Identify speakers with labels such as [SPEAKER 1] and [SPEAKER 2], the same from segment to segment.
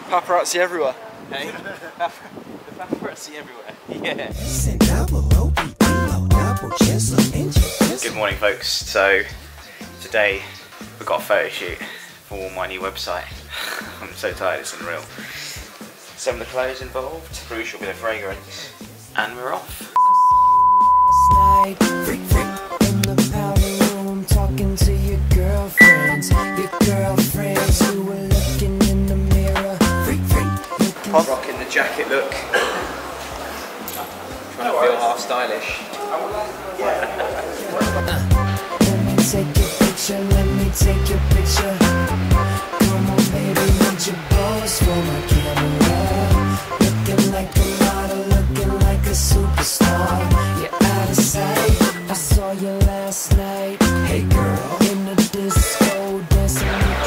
[SPEAKER 1] Paparazzi everywhere.
[SPEAKER 2] Hey, the paparazzi everywhere. Yeah. Good morning, folks. So today we've got a photo shoot for my new website. I'm so tired, it's unreal. Some of the clothes involved, crucial bit of fragrance, and we're off.
[SPEAKER 3] In the powder room, talking to your girlfriends who were looking in the mirror.
[SPEAKER 2] I'm rocking the jacket look. Trying to feel half stylish.
[SPEAKER 3] Let me take your picture, let me take your picture. Come on, baby, want your balls for my camera. Looking like a model, looking like a superstar. You're out of sight, I saw you last night. Hey girl, in the disco, dancing.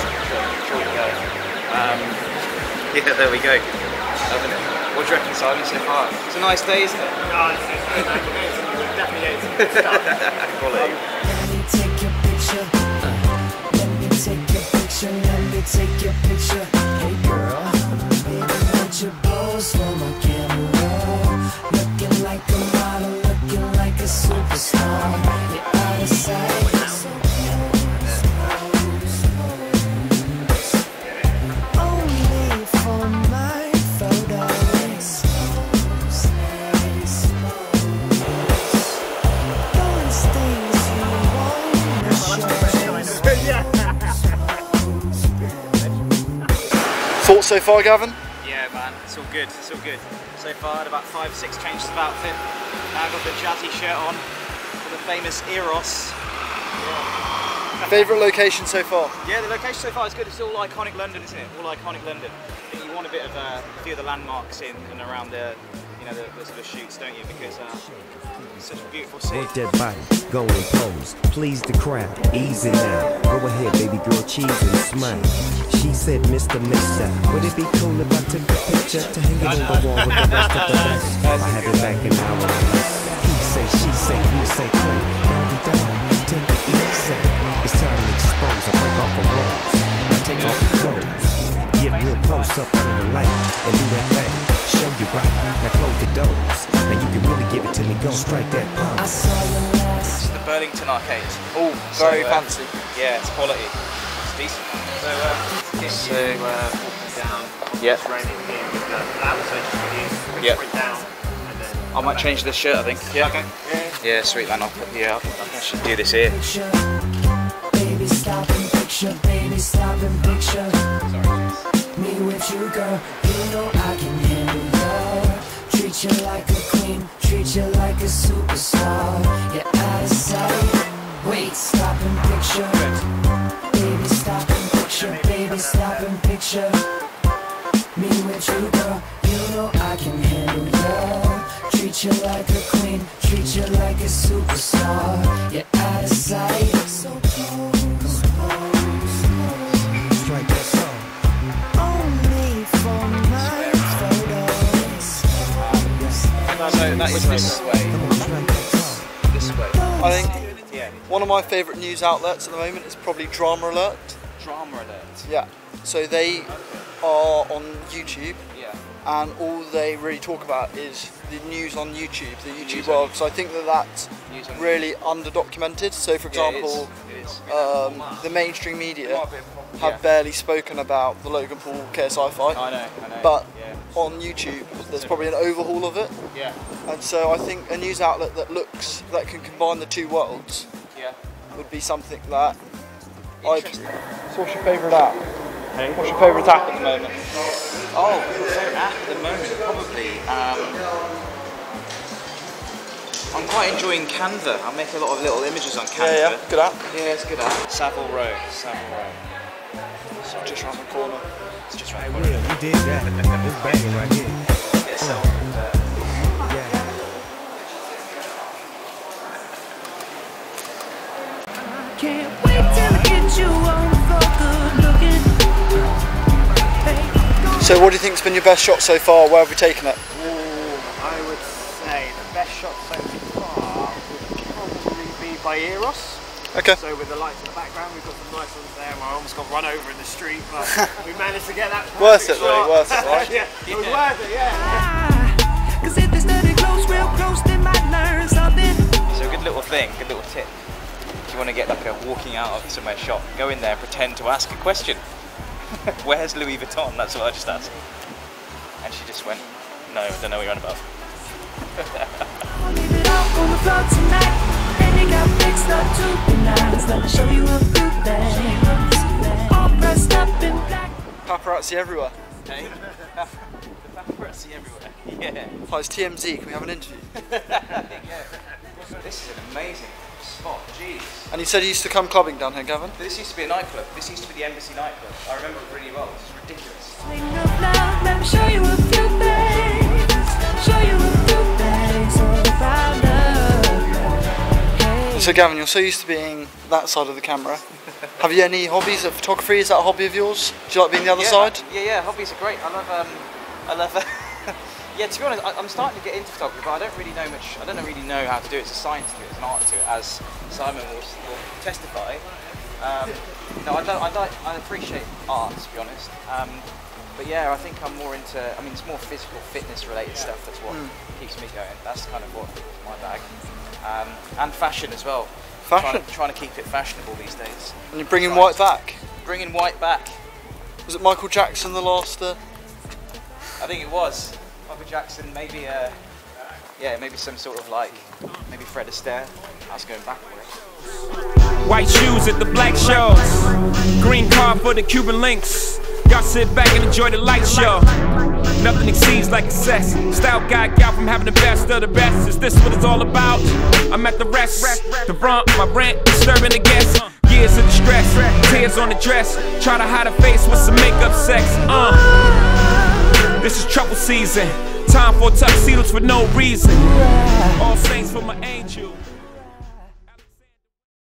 [SPEAKER 2] Yeah, there we go. Loving it. What do you reckon, Simon, so far? It's a nice day, isn't it?
[SPEAKER 4] Oh, it's definitely
[SPEAKER 2] Quality.
[SPEAKER 3] Let me take your picture. Let me take your picture. Let me take your picture. Hey girl, baby, want your balls for my camera. Looking like a model, looking like a superstar. You're out of sight. Only for my photos. Those things you wanna show.
[SPEAKER 1] Thoughts so far, Gavin?
[SPEAKER 2] Yeah, man, it's all good, it's all good. So far, had about 5 or 6 changes of outfit. Now I've got the jazzy shirt on for the famous Eros.
[SPEAKER 1] Favourite location so far?
[SPEAKER 2] Yeah, the location so far is good. It's all iconic London, isn't it? All iconic London. I think you want a bit of a few of the landmarks in and around the, you know, the sort of shoots, don't you? Because it's such a beautiful city.
[SPEAKER 5] Work that body, go and pose, please the crowd, easy now. Go ahead, baby girl, cheese and smile. She said, Mr. would it be cool if I took a picture to hang it on the wall with the rest of the rest? I have it back in our life. He say, she say, we say, play. Now we down, take it easy. It's time to expose, I break off the walls. Now take off the clothes. Get real close up to the light and do that thing. Show you right, now close the doors. Now you can really give it to me, go strike that pose.
[SPEAKER 3] I saw you last.
[SPEAKER 2] This is the Burlington Arcade.
[SPEAKER 1] Oh, very fancy.
[SPEAKER 2] Yeah, it's quality. It's decent. So, walking down. Yeah.
[SPEAKER 4] It's raining here with the flowers, so just
[SPEAKER 2] Yeah.
[SPEAKER 4] put it down and then.
[SPEAKER 2] I might change this shirt, I think. Yeah.
[SPEAKER 4] Okay.
[SPEAKER 2] Yeah, sweet man. I should do this here.
[SPEAKER 3] Picture. Baby, stop and picture. Baby, stop and picture. Me with you, girl. You know I can handle you. Treat you like a queen. Treat you like a superstar. You're out of sight. Wait, stop and picture. Baby, stop and picture. Baby, stop and picture. Me with you, girl. You know I can handle you. Treat you like a queen. Treat you like a superstar. You're out of sight. So close, close.
[SPEAKER 5] Strike that song.
[SPEAKER 3] Only for my photos.
[SPEAKER 2] So that is this way.
[SPEAKER 5] Come on, strike that song.
[SPEAKER 2] This way.
[SPEAKER 1] I think
[SPEAKER 2] Yeah.
[SPEAKER 1] one of my favourite news outlets at the moment is probably Drama Alert.
[SPEAKER 2] Drama alert.
[SPEAKER 1] Yeah. So they are on YouTube,
[SPEAKER 2] Yeah.
[SPEAKER 1] and all they really talk about is the news on YouTube, the YouTube
[SPEAKER 2] News
[SPEAKER 1] world.
[SPEAKER 2] on
[SPEAKER 1] So I think that that's
[SPEAKER 2] News on
[SPEAKER 1] really underdocumented. So for
[SPEAKER 2] Yeah, it
[SPEAKER 1] example,
[SPEAKER 2] is.
[SPEAKER 1] the mainstream media
[SPEAKER 2] Yeah.
[SPEAKER 1] have barely spoken about the Logan Paul KSI fight,
[SPEAKER 2] I know.
[SPEAKER 1] but
[SPEAKER 2] yeah.
[SPEAKER 1] on YouTube there's probably an overhaul of it.
[SPEAKER 2] Yeah.
[SPEAKER 1] And so I think a news outlet that can combine the two worlds
[SPEAKER 2] Yeah.
[SPEAKER 1] would be something that I'd.
[SPEAKER 2] Interesting.
[SPEAKER 1] So what's your favourite app? What's your favourite app at the moment?
[SPEAKER 2] Oh, favorite app at the moment, probably. I'm quite enjoying Canva. I make a lot of little images on Canva.
[SPEAKER 1] Yeah, good app.
[SPEAKER 2] Yeah, it's a good app. Savile Row.
[SPEAKER 1] So just around the corner.
[SPEAKER 2] It's just
[SPEAKER 5] Hey,
[SPEAKER 2] right
[SPEAKER 5] Will, you did that. It's banging right here.
[SPEAKER 2] Yeah, so,
[SPEAKER 5] Yeah.
[SPEAKER 3] Can't wait till I get you on the floor, good looking.
[SPEAKER 1] So what do you think's been your best shot so far? Where have we taken it?
[SPEAKER 4] I would say the best shot so far would probably be by Eros.
[SPEAKER 1] Okay.
[SPEAKER 4] So with the lights in the background, we've got some nice ones there. I almost got run over in the street, but we managed to get that.
[SPEAKER 1] Worth it though, worth it, right?
[SPEAKER 4] Yeah, it was worth it, yeah.
[SPEAKER 3] Cause if they study close, real close, they might learn something.
[SPEAKER 2] So a good little thing, good little tip. If you want to get like a walking out of somewhere shop, go in there and pretend to ask a question. Where's Louis Vuitton? That's what I just asked. And she just went, no, I don't know what you're on about.
[SPEAKER 3] I'll leave it all on the floor tonight. And you got fixed up to the nines. Let me show you a few things. All pressed up in black.
[SPEAKER 1] Paparazzi everywhere.
[SPEAKER 2] Hey? The paparazzi everywhere. Yeah.
[SPEAKER 1] Hi, it's TMZ, can we have an interview?
[SPEAKER 2] Yeah. This is an amazing spot, jeez.
[SPEAKER 1] And you said you used to come clubbing down here, Gavin?
[SPEAKER 2] This used to be a nightclub. This used to be the Embassy nightclub. I remember it really well. This is ridiculous.
[SPEAKER 3] Sing of love, let me show you a few things. Show you a few things all about love. Hey.
[SPEAKER 1] So Gavin, you're so used to being that side of the camera. Have you any hobbies of photography? Is that a hobby of yours? Do you like being the other side?
[SPEAKER 2] Yeah, hobbies are great. I love yeah, to be honest, I'm starting to get into photography, but I don't really know much. I don't really know how to do it. It's a science to it, it's an art to it, as Simon will testify. No, I appreciate art, to be honest. But yeah, I think I'm more into. I mean, it's more physical fitness related stuff. That's what keeps me going. That's kind of what my bag. And fashion as well.
[SPEAKER 1] Fashion?
[SPEAKER 2] Trying to keep it fashionable these days.
[SPEAKER 1] And you're bringing white back?
[SPEAKER 2] Bringing white back.
[SPEAKER 1] Was it Michael Jackson the last?
[SPEAKER 2] I think it was. Michael Jackson, maybe, yeah, maybe some sort of like, maybe Fred Astaire. I was going back a way.
[SPEAKER 6] White shoes at the black shows. Green car for the Cuban links. Y'all sit back and enjoy the light show. Nothing exceeds like excess. Style guy gal from having the best of the best. Is this what it's all about? I'm at the rest. The front, my rent, disturbing the guests. Years of distress, tears on the dress. Try to hide a face with some makeup sex. This is trouble season. Time for tuxedos for no reason. All saints for my angel.